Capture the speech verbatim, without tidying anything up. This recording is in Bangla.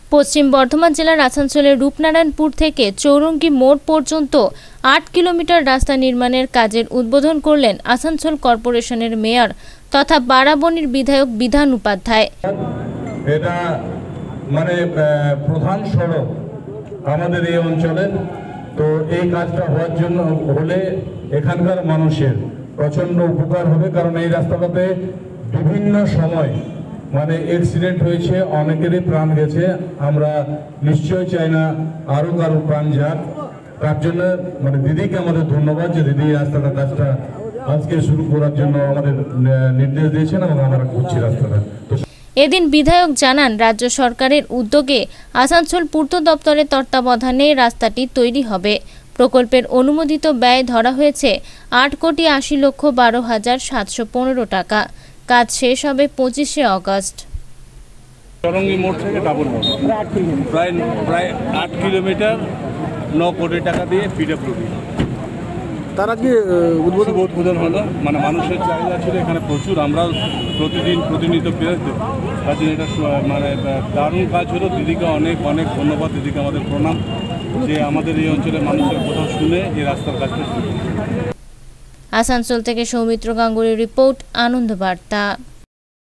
পশ্চিম বর্ধমান জেলার আসানসোলের রূপনারায়ণপুর থেকে চৌরঙ্গি মোড় পর্যন্ত আট কিলোমিটার রাস্তা নির্মাণের কাজের উদ্বোধন করলেন আসানসোল কর্পোরেশনের মেয়র তথা বারাবণীর বিধায়ক বিধান উপাধ্যায়। এটা মানে প্রধান সড়ক আমাদের এই অঞ্চলের, তো এই কাজটা হওয়ার জন্য হলে এখানকার মানুষের প্রচন্ড উপকার হবে, কারণ এই রাস্তাটাতে বিভিন্ন সময় মানে অ্যাক্সিডেন্ট হয়েছে, অনেকেরই প্রাণ গেছে। আমরা নিশ্চয় চাই না আরো কারো প্রাণ যাক, তার জন্য মানে দিদিকে আমাদের ধন্যবাদ যে দিদি রাস্তাটা কাজটা আজকে শুরু করার জন্য আমাদের নির্দেশ দিয়েছেন এবং আমরা করছি রাস্তাটা। এদিন বিধায়ক জানান, রাজ্য সরকারের উদ্যোগে আসানসোল পূর্ত দপ্তরের তত্ত্বাবধানে রাস্তাটি তৈরি হবে। প্রকল্পের অনুমোদিত ব্যয় ধরা হয়েছে আট কোটি আশি লক্ষ বারো হাজার সাতশো পনেরো টাকা। কাজ শেষ হবে পঁচিশে অগস্ট। চৌরঙ্গি মোড় থেকে ডাবল মোড় প্রায় প্রায় আট কিলোমিটার ন কোটি টাকা দিয়ে পিডব্লিউডি তার আজকে উদ্বোধন উদ্বোধন হলো। মানে মানুষের চাহিদা ছিল এখানে প্রচুর, আমরা প্রতিদিন প্রতিনিয়ত পেয়ে কাজে এটা মানে দারুণ কাজ হলো। দিদিকে অনেক অনেক ধন্যবাদ, দিদিকে আমাদের প্রণাম যে আমাদের এই অঞ্চলের মানুষের কথা শুনে এই রাস্তার কাজটা শুরু। আসানসোল থেকে সৌমিত্র গাঙ্গুলির রিপোর্ট, আনন্দ বার্তা।